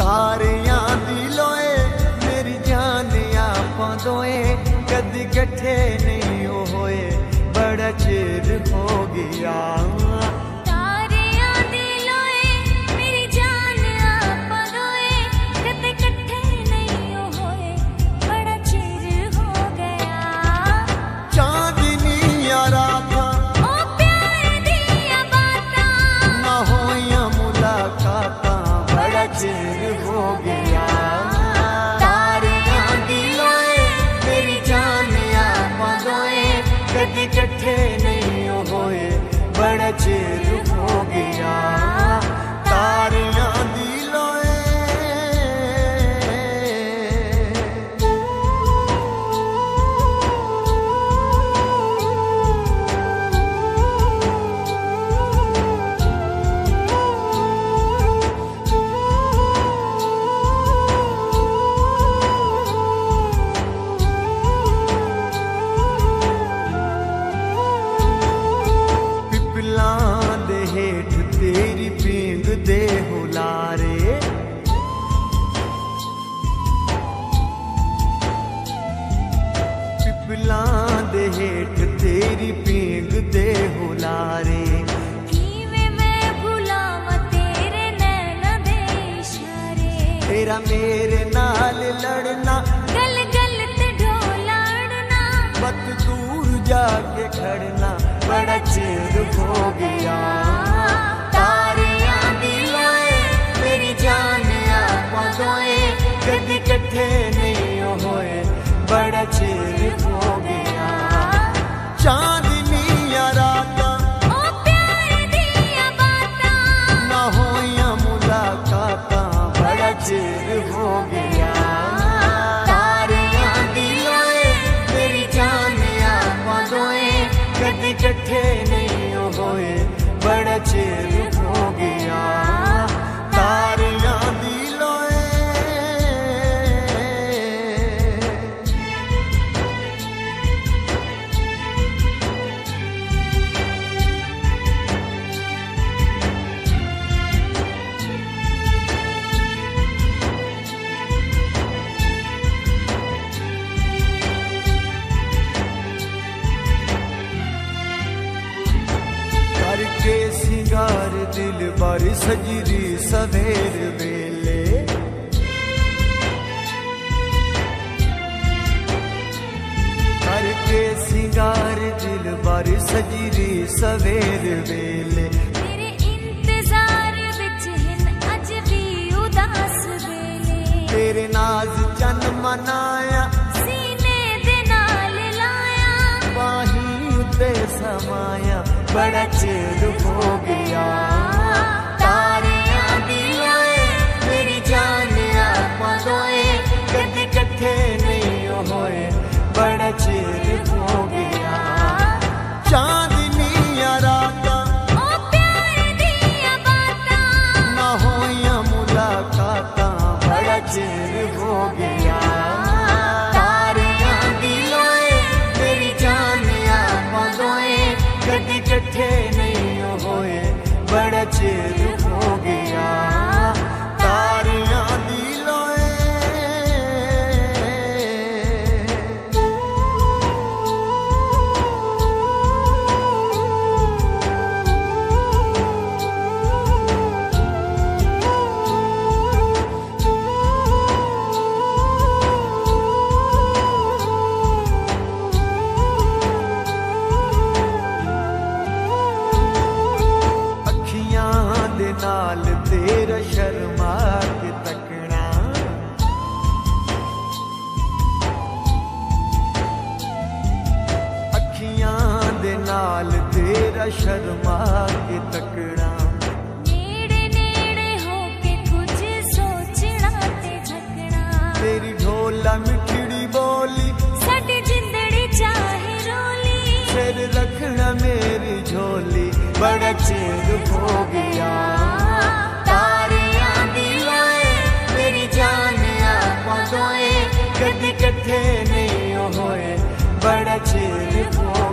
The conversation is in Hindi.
तारियां दी लोए मेरी जान आपां दोए कदी कट्ठे नहीं होए बड़ा चिर हो गया। इकट्ठे नहीं होए बड़ा चिर हो गया तारियां दी लोए। तेरी पींग दे हुलारे पिपलां दे हेठ तेरी पींग दे हुलारे मैं भुलावां तेरे नैना दे इशारे तेरा मेरे नाल लड़ना गल गल ते ढोला अड़ना मत दूर जाके खड़ना बड़ा चिर हो गया। कदी कट्ठे नहीं होए बड़ा चिर हो गया। चांदनियां रातां ओ प्यार दियां बातां ना होइयां मुलाकातां बड़ा चिर हो गया। तारियां दी लोए मेरी जान आपां दोए कदी कट्ठे नहीं होए बड़ा चिर हो गया। तारियां दी करके सिंगार दिल बार सजरी सवेर वेले करके सिंगार दिल बार सजरी सवेर वेले तेरे इंतजार विच हिन अज भी उदास वेले तेरे नाज चन मनाया सीने दे नाल लाया बाही उत्ते समाया बड़ा चिर हो गया। तारियां दी लोए मेरी जान आपां दोए कदी कट्ठे नहीं होए बड़ा चिर हो गया। चांदनियां रातां ओ प्यार दियां बातां ना होइयां मुलाकातां बड़ा चिर हो गया। तारियां दी लोए मेरी जान आपां दोए कदी कट्ठे नहीं होए बड़ा चिर हो गया। तारियां दी लोए नाल तेरा शर्मा के तकना अखियां दे नाल तेरा शर्मा के तकना नेड़े नेड़े होके कुछ सोचना ते झकना तेरी ढोला मिठड़ी बोली साडी जिंदड़ी चाहे रोली सिर रखना मेरी झोली बड़ा चिर हो गया। तारियां दी लोए मेरी जान आपां दोए कदी कट्ठे नहीं होए बड़ा चिर हो